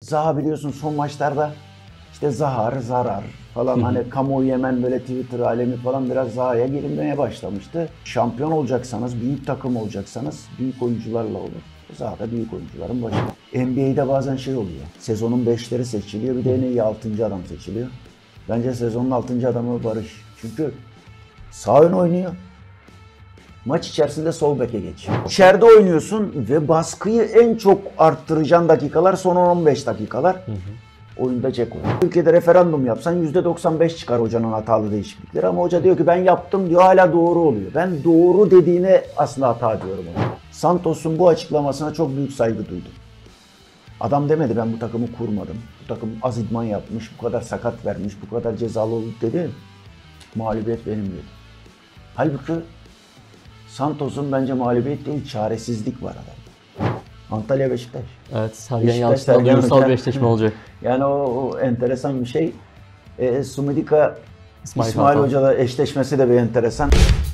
Zaha biliyorsun son maçlarda işte zarar falan hani kamuoyu hemen böyle Twitter alemi falan biraz Zaha'ya girilmeye başlamıştı. Şampiyon olacaksanız, büyük takım olacaksanız büyük oyuncularla olur. Zaha da büyük oyuncuların başında. NBA'de bazen şey oluyor. Sezonun 5'leri seçiliyor, bir de en iyi 6. adam seçiliyor. Bence sezonun 6. adamı Barış. Çünkü sağ ön oynuyor. Maç içerisinde sol beke geçiyor. İçeride oynuyorsun ve baskıyı en çok arttıracağın dakikalar son 15 dakikalar. Oyunda Ceko. Türkiye'de referandum yapsan %95 çıkar hocanın hatalı değişiklikleri ama hoca diyor ki ben yaptım diyor, hala doğru oluyor. Ben doğru dediğine aslında hata diyorum ona. Santos'un bu açıklamasına çok büyük saygı duydum. Adam demedi ben bu takımı kurmadım. Bu takım az idman yapmış, bu kadar sakat vermiş, bu kadar cezalı oldu dedi. Mağlubiyet benim dedi. Halbuki Santos'un bence mağlubiyet değil, çaresizlik var adamda. Antalya Beşiktaş. Evet, Sergen Yalçın'la duygusal bir eşleşme olacak. Yani o enteresan bir şey. Sumidika İsmail Kartal. Hoca'la eşleşmesi de bir enteresan.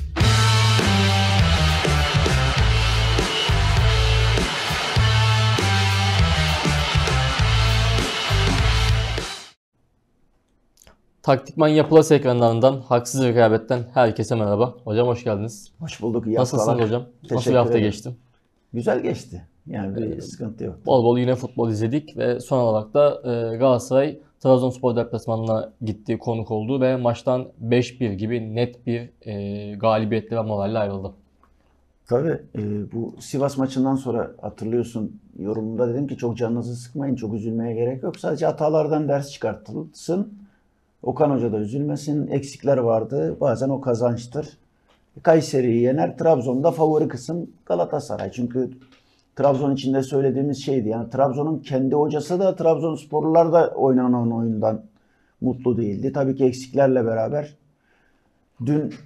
Taktikman Yapılas ekranlarından, haksız rekabetten herkese merhaba. Hocam hoş geldiniz. Hoş bulduk. İyi Nasılsınız haftalar. hocam? Nasıl Teşekkür bir hafta ederim. geçti? Güzel geçti. Yani bir sıkıntı yok. Bol bol yine futbol izledik ve son olarak da Galatasaray Trabzonspor deplasmanına gitti, konuk oldu ve maçtan 5-1 gibi net bir galibiyetle ve moralle ayrıldı. Tabii bu Sivas maçından sonra hatırlıyorsun yorumumda dedim ki çok canınızı sıkmayın, çok üzülmeye gerek yok. Sadece hatalardan ders çıkartılsın. Okan Hoca da üzülmesin. Eksikler vardı. Bazen o kazançtır. Kayseri'yi yener. Trabzon'da favori kısım Galatasaray. Çünkü Trabzon içinde söylediğimiz şeydi. Yani Trabzon'un kendi hocası da Trabzonsporlular da oynanan oyundan mutlu değildi. Tabii ki eksiklerle beraber dün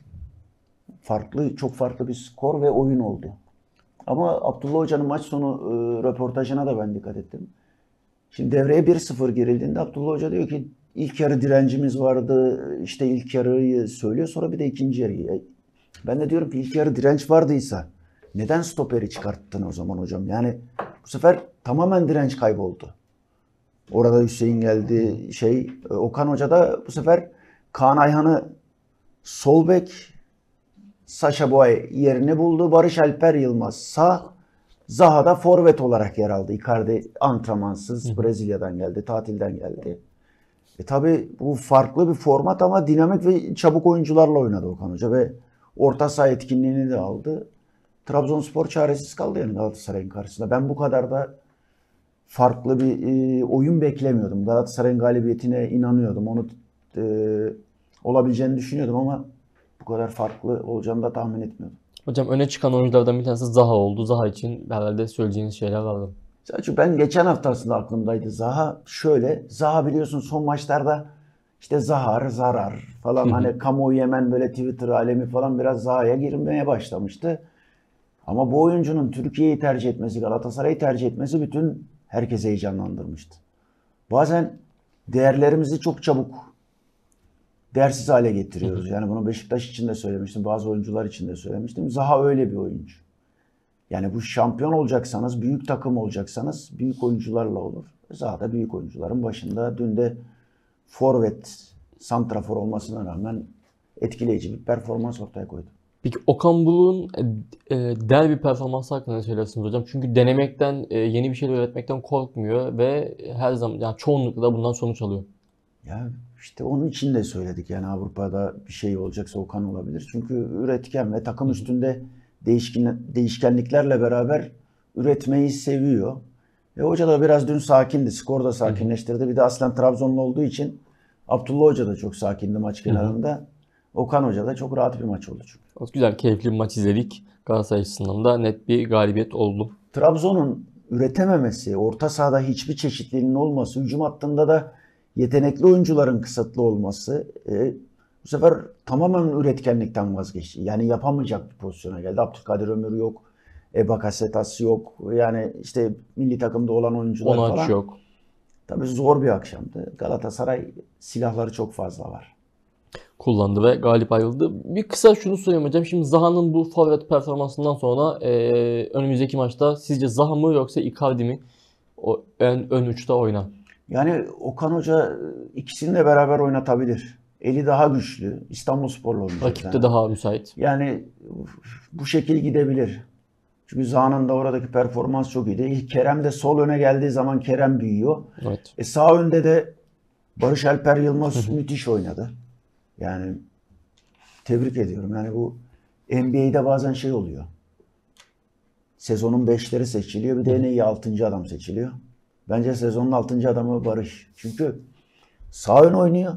çok farklı bir skor ve oyun oldu. Ama Abdullah Hoca'nın maç sonu röportajına da ben dikkat ettim. Şimdi devreye 1-0 girildiğinde Abdullah Hoca diyor ki ilk yarı direncimiz vardı. İşte ilk yarıyı söylüyor, sonra bir de ikinci yarıyı. Ben de diyorum ki ilk yarı direnç vardıysa neden stoperi çıkarttın o zaman hocam? Yani bu sefer tamamen direnç kayboldu. Orada Hüseyin geldi, Okan Hoca da bu sefer Kaan Ayhan'ı sol bek, Sacha Boey yerini buldu. Barış Alper Yılmaz sağ, Zaha da forvet olarak yer aldı. Icardi antrenmansız, Brezilya'dan geldi, tatilden geldi. Tabii bu farklı bir format ama dinamik ve çabuk oyuncularla oynadı Okan Hoca ve orta saha etkinliğini de aldı. Trabzonspor çaresiz kaldı yani Galatasaray'ın karşısında. Ben bu kadar da farklı bir oyun beklemiyordum. Galatasaray'ın galibiyetine inanıyordum. Onu olabileceğini düşünüyordum ama bu kadar farklı olacağını da tahmin etmiyordum. Hocam öne çıkan oyunculardan bir tanesi Zaha oldu. Zaha için herhalde söyleyeceğiniz şeyler vardı. Selçuk, ben geçen hafta aslında aklımdaydı Zaha. Zaha biliyorsun son maçlarda işte zarar falan hani kamuoyu hemen böyle Twitter alemi falan biraz Zaha'ya girmeye başlamıştı. Ama bu oyuncunun Türkiye'yi tercih etmesi, Galatasaray'ı tercih etmesi bütün herkesi heyecanlandırmıştı. Bazen değerlerimizi çok çabuk değersiz hale getiriyoruz. Yani bunu Beşiktaş için de söylemiştim, bazı oyuncular için de söylemiştim. Zaha öyle bir oyuncu. Yani bu şampiyon olacaksanız, büyük takım olacaksanız büyük oyuncularla olur. Zaha da büyük oyuncuların başında. Dün de forvet, santrafor olmasına rağmen etkileyici bir performans ortaya koydu. Peki Okan Buruk'un derbi performansı hakkında ne söylersiniz hocam? Çünkü denemekten, yeni bir şeyler öğretmekten korkmuyor ve her zaman yani çoğunlukla da bundan sonuç alıyor. Ya işte onun için de söyledik yani Avrupa'da bir şey olacaksa Okan olabilir. Çünkü üretken ve takım üstünde değişkenliklerle beraber üretmeyi seviyor. Hoca da biraz dün sakindi. Skor da sakinleştirdi. Bir de aslen Trabzonlu olduğu için Abdullah Hoca da çok sakindi maç kenarında. Okan Hoca da çok rahat bir maç oldu çünkü. Güzel, keyifli bir maç izledik. Galatasaray açısından da net bir galibiyet oldu. Trabzon'un üretememesi, orta sahada hiçbir çeşitliliğinin olması, hücum hattında da yetenekli oyuncuların kısıtlı olması bu sefer tamamen üretkenlikten vazgeçti. Yani yapamayacak bir pozisyona geldi. Abdülkadir Ömür yok, Bakasetas yok. Yani işte milli takımda olan oyuncular Onaç falan. yok. Tabii zor bir akşamdı. Galatasaray silahları çok fazla var. Kullandı ve galip ayrıldı. Bir kısa şunu sorayım hocam. Şimdi Zaha'nın bu forvet performansından sonra önümüzdeki maçta sizce Zaha mı yoksa Icardi mi o ön uçta oyna. Yani Okan Hoca ikisini de beraber oynatabilir. Eli daha güçlü. İstanbulsporlu oynayacak. Rakip de daha müsait. Yani bu şekil gidebilir. Çünkü Zaha'nın da oradaki performans çok iyiydi. Kerem de sol öne geldiği zaman Kerem büyüyor. Evet. Sağ önde de Barış Alper Yılmaz müthiş oynadı. Yani tebrik ediyorum. Yani bu NBA'de bazen şey oluyor. Sezonun 5'leri seçiliyor. Bir de en iyi 6. adam seçiliyor. Bence sezonun 6. adamı Barış. Çünkü sağ ön oynuyor.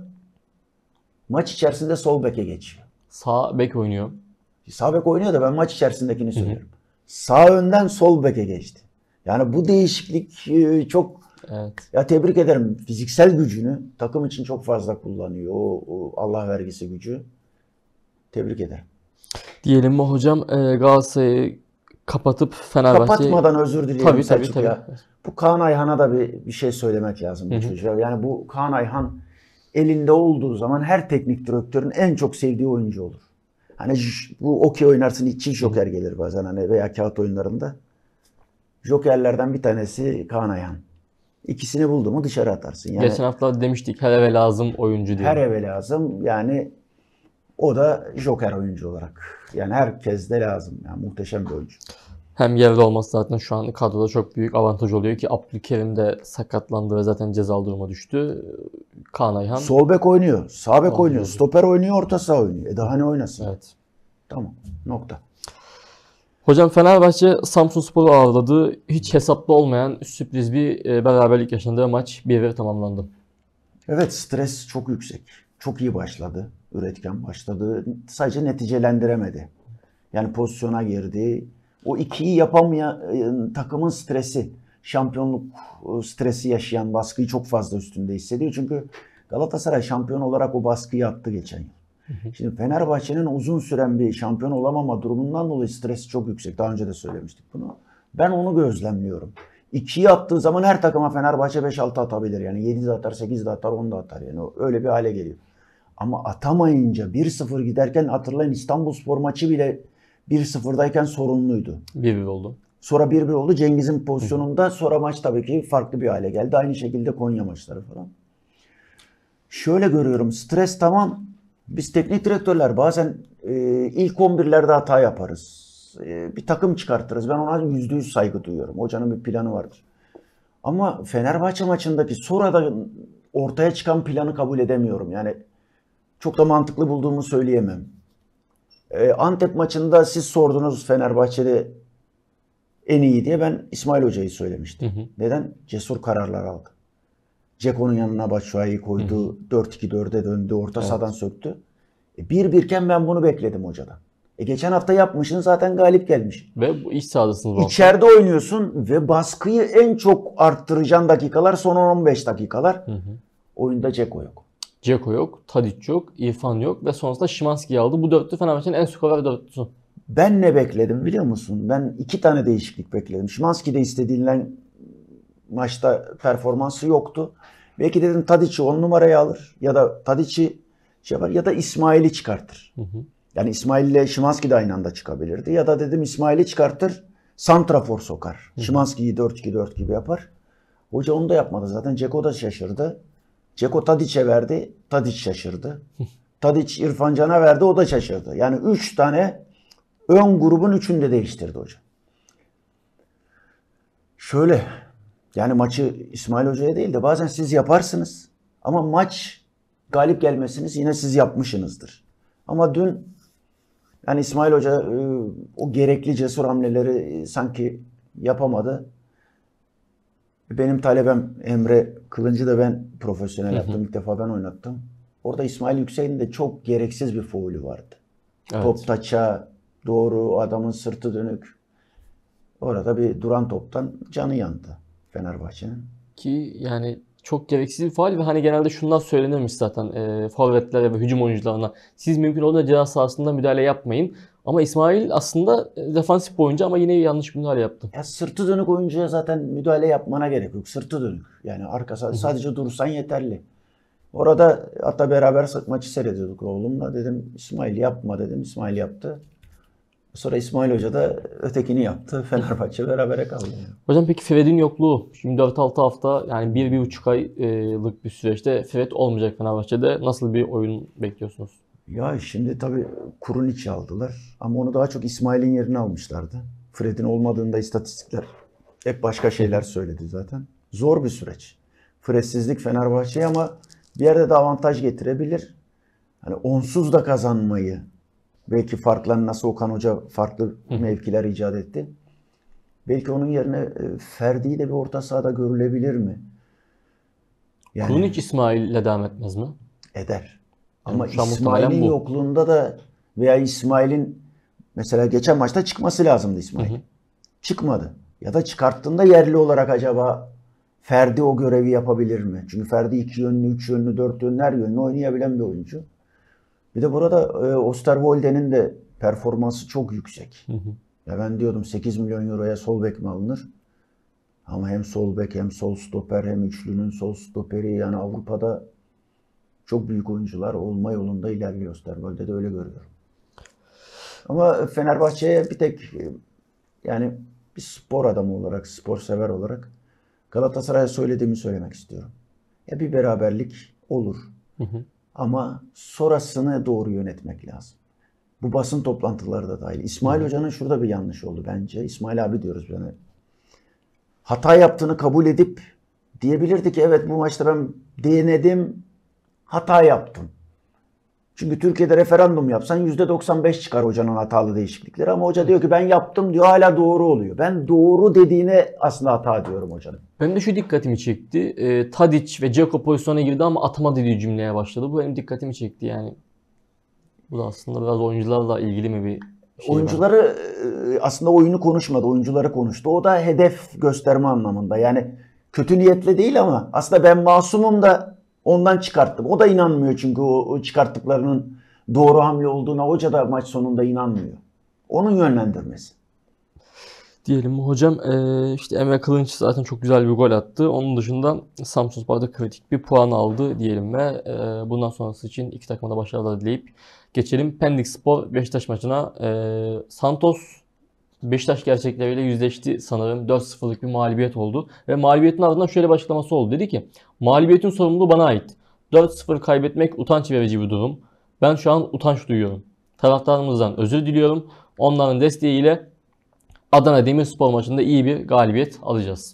Maç içerisinde sol beke geçiyor. Sağ bek oynuyor. Sağ bek oynuyor da ben maç içerisindekini söylüyorum. Sağ önden sol beke geçti. Yani bu değişiklik çok Evet. ya tebrik ederim. Fiziksel gücünü takım için çok fazla kullanıyor. O Allah vergisi gücü. Tebrik ederim. Diyelim mi hocam Galatasaray'ı kapatıp Fenerbahçe'yi... Kapatmadan özür dilerim Tabii, Selçuk tabii. ya. Bu Kaan Ayhan'a da bir şey söylemek lazım bu çocuğa. Yani bu Kaan Ayhan elinde olduğu zaman her teknik direktörün en çok sevdiği oyuncu olur. Hani bu okey oynarsın çift joker gelir bazen hani veya kağıt oyunlarında. Jokerlerden bir tanesi Kaan Ayhan. İkisini buldu mu dışarı atarsın. Yani Geçen hafta demiştik her eve lazım oyuncu diye. her eve lazım. Yani o da joker oyuncu olarak. Yani herkes de lazım. Yani muhteşem bir oyuncu. Hem yerli olması zaten şu an kadroda çok büyük avantaj oluyor ki Abdülkerim de sakatlandı ve zaten cezalı duruma düştü. Kaan Ayhan. Sol bek oynuyor, sağ bek oynuyor, oynuyor. stoper oynuyor, orta saha oynuyor. Daha ne oynasın? Evet. Tamam. Nokta. Hocam Fenerbahçe Samsunspor'u ağırladı. Hiç hesapta olmayan sürpriz bir beraberlik yaşandığı maç 1-1 tamamlandı. Evet, stres çok yüksek. Çok iyi başladı. Üretken başladı. Sadece neticelendiremedi. Yani pozisyona girdi. O ikiyi yapamayan takımın stresi, şampiyonluk stresi yaşayan, baskıyı çok fazla üstünde hissediyor. Çünkü Galatasaray şampiyon olarak o baskıyı attı geçen yıl. Şimdi Fenerbahçe'nin uzun süren bir şampiyon olamama durumundan dolayı stresi çok yüksek. Daha önce de söylemiştik bunu. Ben onu gözlemliyorum. 2'yi attığı zaman her takıma Fenerbahçe 5-6 atabilir. Yani 7 de atar, 8 de atar, 10 da atar. Yani öyle bir hale geliyor. Ama atamayınca 1-0 giderken hatırlayın İstanbulspor maçı bile 1-0'dayken sorunluydu. 1-1 oldu. Sonra 1-1 oldu. Cengiz'in pozisyonunda sonra maç tabii ki farklı bir hale geldi. Aynı şekilde Konya maçları falan. Şöyle görüyorum. Stres tamam. Biz teknik direktörler bazen ilk 11'lerde hata yaparız. Bir takım çıkartırız. Ben ona %100 saygı duyuyorum. Hocanın bir planı vardır. Ama Fenerbahçe maçındaki sonradan ortaya çıkan planı kabul edemiyorum. Yani çok da mantıklı bulduğumu söyleyemem. Antep maçında siz sordunuz Fenerbahçe'de en iyi diye ben İsmail Hoca'yı söylemiştim. Neden? Cesur kararlar aldı. Ceko'nun yanına Batshuayi'yi koydu. 4-2-4'e döndü. Orta sahadan söktü. 1-1 iken ben bunu bekledim hocadan. Geçen hafta yapmışsın zaten galip gelmiş. Ve bu iç sahadasınız. İçeride oynuyorsun ve baskıyı en çok arttıracağın dakikalar son 15 dakikalar. Oyunda Ceko yok. Dzeko yok, Tadic yok, İrfan yok ve sonrasında Szymański'yi aldı. Bu dörtlü Fenerbahçe'nin en skorer dörtlüsü. Ben ne bekledim biliyor musun? Ben 2 tane değişiklik bekledim. Szymański de istediğinden maçta performansı yoktu. Belki dedim Tadic'i 10 numaraya alır ya da Tadic'i şey yapar ya da İsmail'i çıkartır. Yani İsmail ile Szymański de aynı anda çıkabilirdi. Ya da dedim İsmail'i çıkartır, santrafor sokar. Szymański'yi 4-2-4 gibi yapar. Hoca onu da yapmadı zaten. Dzeko da şaşırdı. Dzeko Tadic'e verdi, Tadic şaşırdı. Tadic İrfan Can'a verdi, o da şaşırdı. Yani 3 tane ön grubun 3'ünü de değiştirdi hoca. Şöyle, yani maçı İsmail Hoca'ya değil de bazen siz yaparsınız. Ama maç galip gelmesiniz yine siz yapmışsınızdır. Ama dün yani İsmail Hoca o gerekli cesur hamleleri sanki yapamadı. Benim talebem Emre Kılıncı da ben profesyonel yaptım. İlk defa ben oynattım. Orada İsmail Yüksek'in de çok gereksiz bir faulü vardı. Evet. Top taça doğru, adamın sırtı dönük. Orada bir duran toptan canı yandı Fenerbahçe'nin. Ki yani çok gereksiz bir faul ve hani genelde şundan söylenirmiş zaten forvetlere ve hücum oyuncularına. Siz mümkün olduğunca ceza sahasında müdahale yapmayın. Ama İsmail aslında defansif oyuncu ama yine yanlış müdahale yaptı. Ya sırtı dönük oyuncuya zaten müdahale yapmana gerek yok. Sırtı dönük. Yani arkası sadece durursan yeterli. Orada hatta beraber maçı seyrediyorduk oğlumla. Dedim İsmail yapma dedim. İsmail yaptı. Sonra İsmail Hoca da ötekini yaptı. Fenerbahçe berabere kaldı. Yani. Hocam peki Fred'in yokluğu. Şimdi 4-6 hafta yani 1-1,5 aylık bir süreçte Fred olmayacak Fenerbahçe'de. Nasıl bir oyun bekliyorsunuz? Ya şimdi tabii Kuruniç'i aldılar. Ama onu daha çok İsmail'in yerine almışlardı. Fred'in olmadığında istatistikler hep başka şeyler söyledi zaten. Zor bir süreç. Fred'sizlik Fenerbahçe'ye ama bir yerde de avantaj getirebilir. Hani onsuz da kazanmayı belki farklarını nasıl Okan Hoca farklı mevkiler icat etti. Belki onun yerine Ferdi'yi de bir orta sahada görülebilir mi? Yani Kurunic İsmail'le devam etmez mi? eder. Ama Şu an muhtemelen İsmail'in bu. yokluğunda da veya İsmail'in mesela geçen maçta çıkması lazımdı İsmail. Çıkmadı. Ya da çıkarttığında yerli olarak acaba Ferdi o görevi yapabilir mi? Çünkü Ferdi 2 yönlü, 3 yönlü, 4 yönlü, her yönlü oynayabilen bir oyuncu. Bir de burada Osterwolde'nin de performansı çok yüksek. Ya ben diyordum 8 milyon euroya sol bek mi alınır? Ama hem sol bek hem sol stoper hem üçlünün sol stoperi yani Avrupa'da çok büyük oyuncular olma yolunda ilerliyor Osterwolde de öyle görüyorum. Ama Fenerbahçe'ye bir tek yani bir spor adamı olarak, spor sever olarak Galatasaray'a söylediğimi söylemek istiyorum. Ya bir beraberlik olur. Ama sonrasını doğru yönetmek lazım. Bu basın toplantıları da dahil. İsmail Hoca'nın şurada bir yanlış oldu bence. İsmail abi diyoruz yani. Hata yaptığını kabul edip diyebilirdi ki evet bu maçta ben denedim, hata yaptım. Çünkü Türkiye'de referandum yapsan %95 çıkar hocanın hatalı değişiklikleri. Ama hoca diyor ki ben yaptım diyor hala doğru oluyor. Ben doğru dediğine aslında hata diyorum hocanın. Benim de şu dikkatimi çekti. Tadic ve Dzeko pozisyona girdi ama atamadı diye cümleye başladı. Bu benim dikkatimi çekti yani. Bu da aslında biraz oyuncularla ilgili mi bir şey Oyuncuları aslında oyunu konuşmadı. Oyuncuları konuştu. O da hedef gösterme anlamında. Yani kötü niyetle değil ama aslında ben masumum da ondan çıkarttım. O da inanmıyor çünkü o çıkarttıklarının doğru hamle olduğuna hoca da maç sonunda inanmıyor. Onun yönlendirmesi. diyelim. Hocam işte Emre Kılınç zaten çok güzel bir gol attı. Onun dışında Samsunspor'da kritik bir puan aldı diyelim ve bundan sonrası için iki takıma da başarılar dileyip geçelim Pendikspor Beşiktaş maçına. Santos Beşiktaş gerçekleriyle yüzleşti sanırım. 4-0'lık bir mağlubiyet oldu. Ve mağlubiyetin ardından şöyle bir açıklaması oldu. Dedi ki mağlubiyetin sorumluluğu bana ait. 4-0 kaybetmek utanç verici bir durum. Ben şu an utanç duyuyorum. Taraftarımızdan özür diliyorum. Onların desteğiyle Adana Demirspor maçında iyi bir galibiyet alacağız.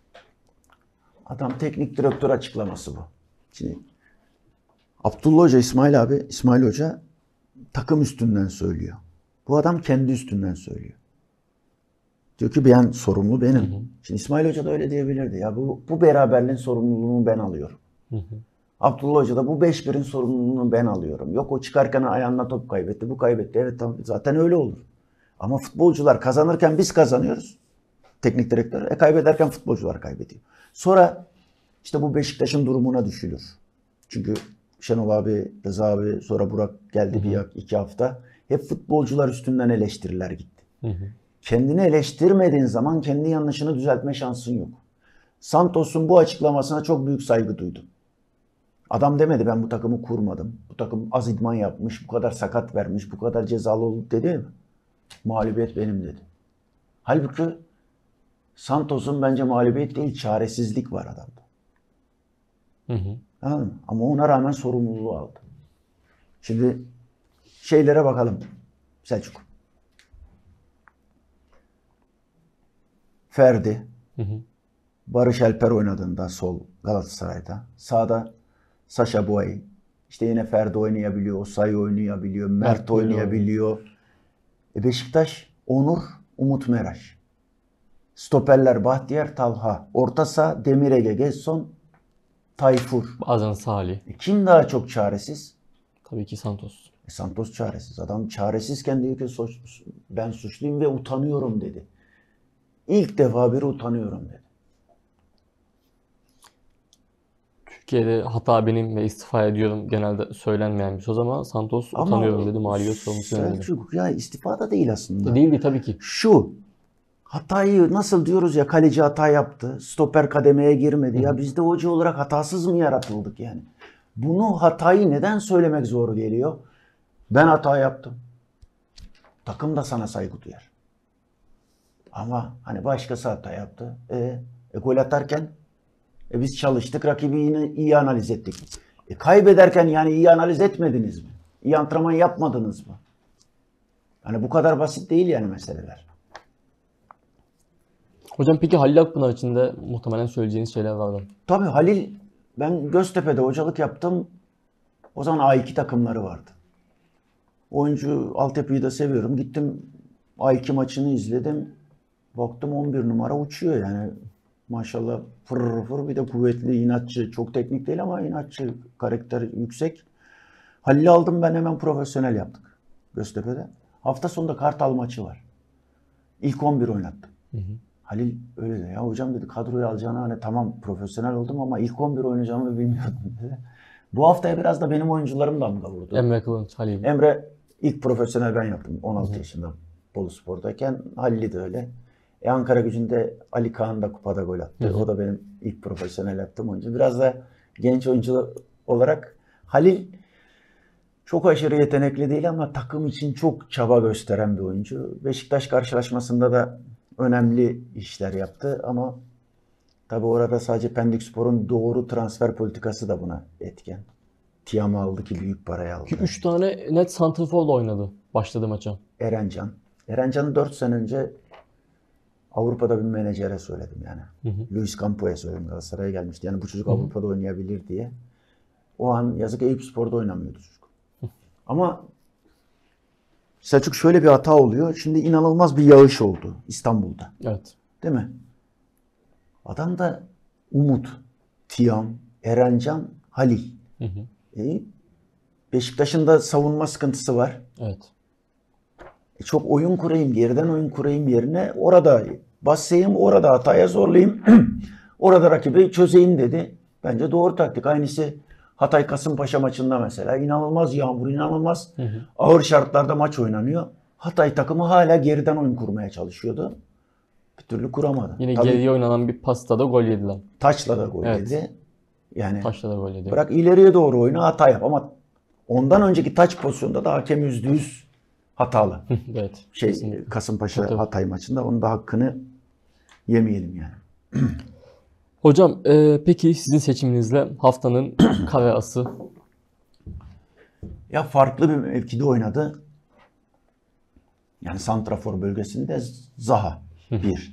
Adam teknik direktör açıklaması bu. Şimdi Abdullah Hoca, İsmail Hoca takım üstünden söylüyor. Bu adam kendi üstünden söylüyor. Diyor ki ben sorumlu benim. Şimdi İsmail Hoca da öyle diyebilirdi. Ya bu beraberliğin sorumluluğunu ben alıyorum. Abdullah Hoca da bu 5-1'in sorumluluğunu ben alıyorum. Yok o çıkarken ayağına top kaybetti, bu kaybetti. Evet tamam zaten öyle olur. Ama futbolcular kazanırken biz kazanıyoruz. Teknik direktör. Kaybederken futbolcular kaybediyor. Sonra işte bu Beşiktaş'ın durumuna düşülür. Çünkü Şenol abi, Rıza abi, sonra Burak geldi bir 2 hafta. Hep futbolcular üstünden eleştiriler gitti. Kendini eleştirmediğin zaman kendi yanlışını düzeltme şansın yok. Santos'un bu açıklamasına çok büyük saygı duydum. Adam demedi ben bu takımı kurmadım. Bu takım az idman yapmış, bu kadar sakat vermiş, bu kadar cezalı oldu dedi mi? Mağlubiyet benim dedi. Halbuki Santos'un bence mağlubiyet değil çaresizlik var adamda. Anladın mı? Ama ona rağmen sorumluluğu aldı. Şimdi şeylere bakalım. Selçuk. Ferdi. Barış Alper oynadığında sol Galatasaray'da. Sağda Sacha Boey. İşte yine Ferdi oynayabiliyor. Osayi oynayabiliyor. Mert oynayabiliyor. Beşiktaş Onur, Umut Meraş. Stoperler Bahtiyar Talha. Orta saha Demir Ege, Gedson, Tayfur. Bazen Salih. Kim daha çok çaresiz? Tabii ki Santos. Santos çaresiz. Adam çaresizken diyor ki ben suçluyum ve utanıyorum dedi. İlk defa biri utanıyorum dedi. Türkiye'de hata benim ve istifa ediyorum genelde söylenmeyen bir söz ama Santos utanıyorum dedi. Mağlubiyet sorumlusu dedi. Selçuk ya istifa da değil aslında. Değildi tabii ki. Şu hatayı nasıl diyoruz ya kaleci hata yaptı. Stoper kademeye girmedi. Ya biz de hoca olarak hatasız mı yaratıldık yani? Bunu hatayı neden söylemek zor geliyor? Ben hata yaptım. Takım da sana saygı duyar. Ama hani başkası hata yaptı. Gol atarken biz çalıştık, rakibi yine iyi analiz ettik. Kaybederken yani iyi analiz etmediniz mi? İyi antrenman yapmadınız mı? Hani bu kadar basit değil yani meseleler. Hocam peki Halil Akpınar için de muhtemelen söyleyeceğiniz şeyler vardı. Tabii Halil, ben Göztepe'de hocalık yaptım. O zaman A2 takımları vardı. Oyuncu altyapıyı da seviyorum. Gittim A2 maçını izledim. Baktım 11 numara uçuyor yani. Maşallah fır fır, bir de kuvvetli, inatçı. Çok teknik değil ama inatçı, karakter yüksek. Halil'i aldım, ben hemen profesyonel yaptık Göztepe'de. Hafta sonunda Kartal maçı var. İlk 11 oynattım. Halil öyle de, ya hocam dedi, kadroyu alacağına hani tamam profesyonel oldum ama ilk 11 oynayacağımı bilmiyordum dedi. Bu haftaya biraz da benim oyuncularım damga vurdu. Emre Kılınç, Halil. Emre ilk profesyonel ben yaptım 16 yaşında Boluspor'dayken. Halil'i de öyle. Ankara Gücü'nde Ali Kaan da kupada gol attı. O da benim ilk profesyonel yaptığım oyuncu. Biraz da genç oyuncu olarak Halil çok aşırı yetenekli değil ama takım için çok çaba gösteren bir oyuncu. Beşiktaş karşılaşmasında da önemli işler yaptı ama tabii orada sadece Pendikspor'un doğru transfer politikası da buna etken. Tiam'ı aldı ki büyük paraya aldı. 3 tane net santrforla oynadı başladı maça. Erencan. Erencan'ı 4 sene önce Avrupa'da bir menajere söyledim yani. Luis Campo'ya söyledim, Galatasaray'a gelmişti. Yani bu çocuk Avrupa'da oynayabilir diye. O an yazık Eyüpspor'da oynamıyordu çocuk. Ama Selçuk, şöyle bir hata oluyor. Şimdi inanılmaz bir yağış oldu İstanbul'da. Evet. Değil mi? Adam da Umut, Tiam, Erencan, Halil. Beşiktaş'ın da savunma sıkıntısı var. Evet. Çok oyun kurayım, geriden oyun kurayım yerine orada basayım, orada hataya zorlayayım. Orada rakibi çözeyim dedi. Bence doğru taktik. Aynısı Hatay Kasımpaşa maçında mesela. İnanılmaz yağmur, inanılmaz ağır şartlarda maç oynanıyor. Hatay takımı hala geriden oyun kurmaya çalışıyordu. Bir türlü kuramadı. Yine Tabii, geriye oynanan bir pasta da gol yediler. Taç'la da gol Evet. yedi. Yani Taşla da gol yedi. bırak ileriye doğru oyunu, hata yap. Ama ondan önceki taç pozisyonda da hakem %100 hatalı. Evet. Kasımpaşa Tabii. Hatay maçında, onun da hakkını yemeyelim yani. Hocam peki sizin seçiminizle haftanın kare ası? Ya farklı bir mevkide oynadı. Yani santrafor bölgesinde Zaha bir.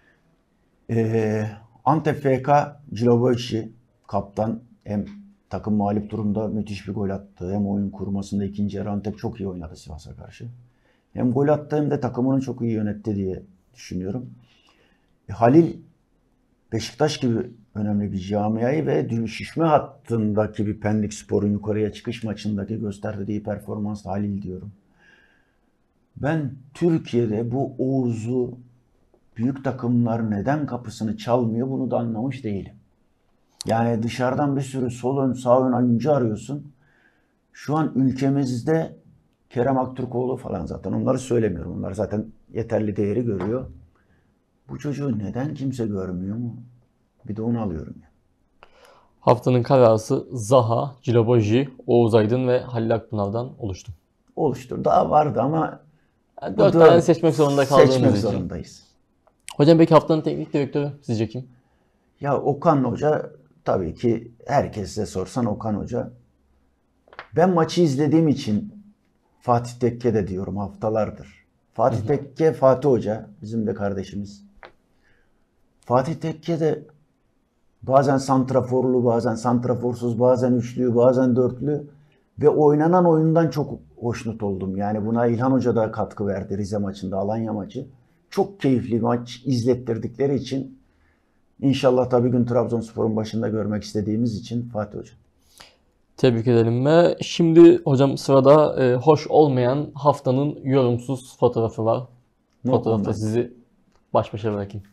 Antep FK Ciloboyci kaptan, hem takım mağlup durumda müthiş bir gol attı. Hem oyun kurmasında ikinci yarı Antep çok iyi oynadı Sivas'a karşı. Hem gol attı hem de takımını çok iyi yönetti diye düşünüyorum. Halil Beşiktaş gibi önemli bir camiayı ve düşüşme hattındaki bir Pendikspor'un yukarıya çıkış maçındaki gösterdiği performans Halil diyorum. Ben Türkiye'de bu Oğuz'u büyük takımlar neden kapısını çalmıyor bunu da anlamış değilim. Yani dışarıdan bir sürü sol ön sağ ön oyuncu arıyorsun. Şu an ülkemizde Kerem Aktürkoğlu falan, zaten onları söylemiyorum. Onlar zaten yeterli değeri görüyor. Bu çocuğu neden kimse görmüyor mu? Bir de onu alıyorum ya. Haftanın kare ası Zaha, Ciloboji, Oğuz Aydın ve Halil Akpınar'dan oluştu. Oluştur. Daha vardı ama 4 tane seçmek zorunda kaldığımız seçmek için. zorundayız. Hocam peki haftanın teknik direktörü sizce kim? Ya Okan Hoca, tabii ki herkese sorsan Okan Hoca. Ben maçı izlediğim için Fatih Tekke de diyorum haftalardır. Fatih Tekke, Fatih Hoca bizim de kardeşimiz. Fatih Tekke de bazen santraforlu, bazen santraforsuz, bazen üçlü, bazen dörtlü ve oynanan oyundan çok hoşnut oldum. Yani buna İlhan Hoca da katkı verdi Rize maçında, Alanya maçı. Çok keyifli maç izlettirdikleri için, İnşallah tabii gün Trabzonspor'un başında görmek istediğimiz için Fatih Hoca. Tebrik edelim ve şimdi hocam sırada hoş olmayan haftanın yorumsuz fotoğrafı var. Fotoğrafta sizi baş başa bırakayım.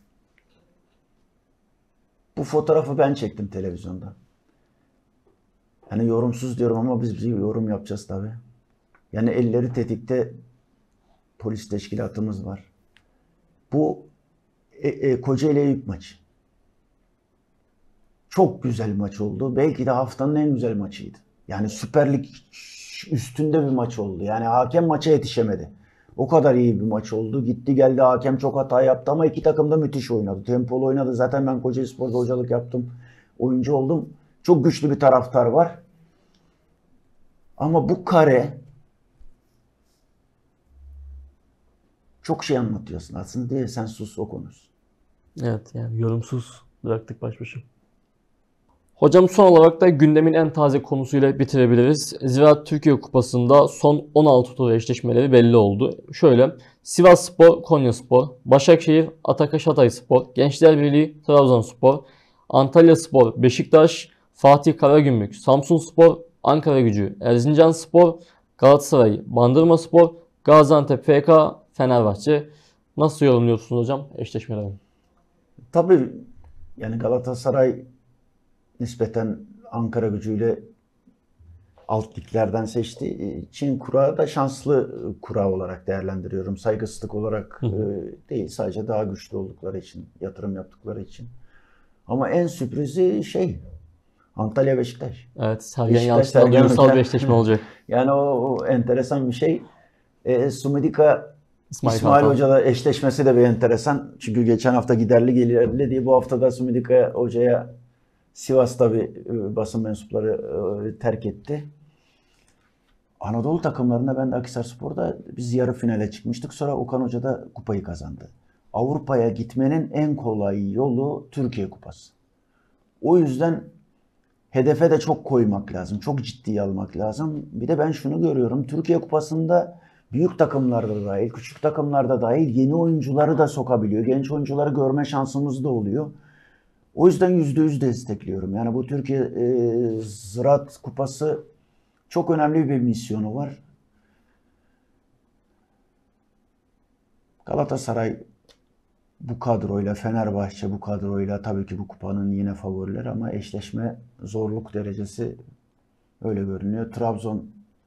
Bu fotoğrafı ben çektim televizyonda. Yani yorumsuz diyorum ama biz bir yorum yapacağız tabii. Yani elleri tetikte polis teşkilatımız var. Bu Kocaeli Eyüp maçı. Çok güzel maç oldu. Belki de haftanın en güzel maçıydı. Yani Süper Lig üstünde bir maç oldu. Yani hakem maça yetişemedi. O kadar iyi bir maç oldu. Gitti geldi, hakem çok hata yaptı ama iki takım da müthiş oynadı. Tempolu oynadı. Zaten ben Kocaelispor'da hocalık yaptım. Oyuncu oldum. Çok güçlü bir taraftar var. Ama bu kare çok şey anlatıyorsun aslında diye, sen sus o konusu. Evet, yani yorumsuz bıraktık baş başa. Hocam son olarak da gündemin en taze konusuyla bitirebiliriz. Ziraat Türkiye Kupası'nda son 16 tur eşleşmeleri belli oldu. Şöyle: Sivasspor, Konyaspor, Başakşehir, Atakaş Hatayspor, Gençler Birliği, Trabzonspor, Antalyaspor, Beşiktaş, Fatih Karagümrük, Samsunspor, Ankaragücü, Erzincanspor, Galatasaray, Bandırmaspor, Gaziantep FK, Fenerbahçe. Nasıl yorumluyorsunuz hocam eşleşmeleri? Tabii yani Galatasaray nispeten Ankaragücü'yle alt liglerden seçtiği için kura da şanslı kura olarak değerlendiriyorum. Saygısızlık olarak değil, sadece daha güçlü oldukları için, yatırım yaptıkları için. Ama en sürprizi Antalya Beşiktaş. Evet, Sergen Beşiktaş, Yalçın'la Sergen duygusal Hoca. bir eşleşme olacak. Yani o enteresan bir şey. Sumidika İsmail İsmail Kartal. Hoca'la eşleşmesi de bir enteresan. Çünkü geçen hafta giderli gelirli diye, bu hafta da Sumidika Hoca'ya Sivas tabii basın mensupları terk etti. Anadolu takımlarında, ben de Akhisarspor'da biz yarı finale çıkmıştık. Sonra Okan Hoca da kupayı kazandı. Avrupa'ya gitmenin en kolay yolu Türkiye Kupası. O yüzden hedefe de çok koymak lazım. Çok ciddiye almak lazım. Bir de ben şunu görüyorum. Türkiye Kupası'nda büyük takımlarda da dahil, küçük takımlarda dahil yeni oyuncuları da sokabiliyor. Genç oyuncuları görme şansımız da oluyor. O yüzden %100 destekliyorum. Yani bu Türkiye Ziraat Kupası çok önemli bir misyonu var. Galatasaray bu kadroyla, Fenerbahçe bu kadroyla tabii ki bu kupanın yine favoriler ama eşleşme zorluk derecesi öyle görünüyor. Trabzon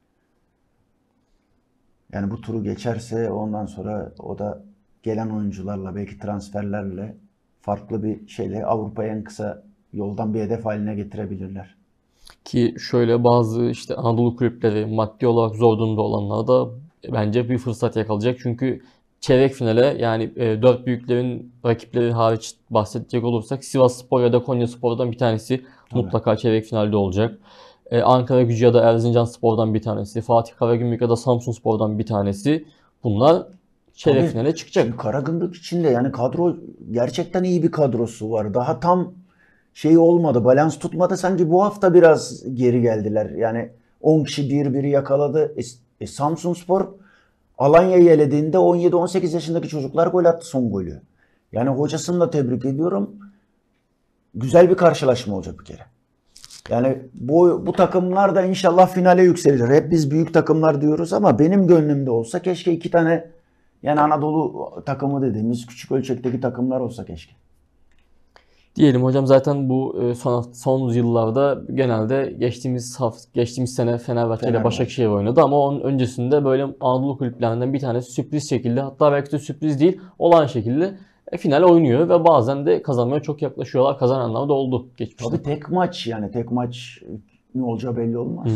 yani bu turu geçerse ondan sonra o da gelen oyuncularla, belki transferlerle, farklı bir şeyle Avrupa'ya en kısa yoldan bir hedef haline getirebilirler. Ki şöyle, bazı işte Anadolu kulüpleri maddi olarak zor durumda olanlar da bence bir fırsat yakalayacak. Çünkü çeyrek finale, yani dört büyüklerin rakipleri hariç bahsedecek olursak, Sivasspor ya da Konyaspor'dan bir tanesi Tabii. mutlaka çeyrek finalde olacak. Ankaragücü ya da Erzincanspor'dan bir tanesi, Fatih Karagümrük ya da Samsunspor'dan bir tanesi. Bunlar çeyrek Tabii. finale Şimdi çıkacak. Karagümrük için de yani kadro, gerçekten iyi bir kadrosu var. Daha tam olmadı, balans tutmadı. Sanki bu hafta biraz geri geldiler. Yani 10 kişi bir yakaladı. Samsunspor Alanya'yı elediğinde 17-18 yaşındaki çocuklar gol attı, son golü. Yani hocasını da tebrik ediyorum. Güzel bir karşılaşma olacak bir kere. Yani bu takımlar da inşallah finale yükselir. Hep biz büyük takımlar diyoruz ama benim gönlümde olsa keşke iki tane, yani Anadolu takımı dediğimiz küçük ölçekteki takımlar olsa keşke. Diyelim hocam, zaten bu son yıllarda genelde geçtiğimiz sene Fenerbahçe ile Başakşehir oynadı ama onun öncesinde böyle Anadolu kulüplerinden bir tanesi sürpriz şekilde, hatta belki de sürpriz değil, olağan şekilde final oynuyor ve bazen de kazanmaya çok yaklaşıyorlar. Kazananlar da oldu geçmişte. Tabii tek maç, yani tek maç ne olacağı belli olmaz.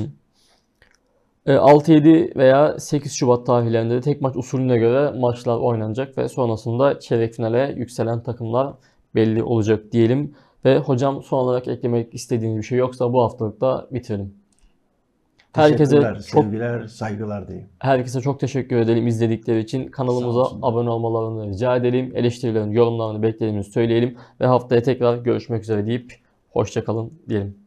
6-7 veya 8 Şubat tarihlerinde de tek maç usulüne göre maçlar oynanacak ve sonrasında çeyrek finale yükselen takımlar belli olacak diyelim. Ve hocam, son olarak eklemek istediğiniz bir şey yoksa bu haftalık da bitirelim. Teşekkürler, sevgiler, saygılar diyeyim. Herkese çok teşekkür edelim izledikleri için. Kanalımıza abone olmalarını rica edelim. Eleştirilerini, yorumlarını beklediğimizi söyleyelim ve haftaya tekrar görüşmek üzere deyip hoşça kalın diyelim.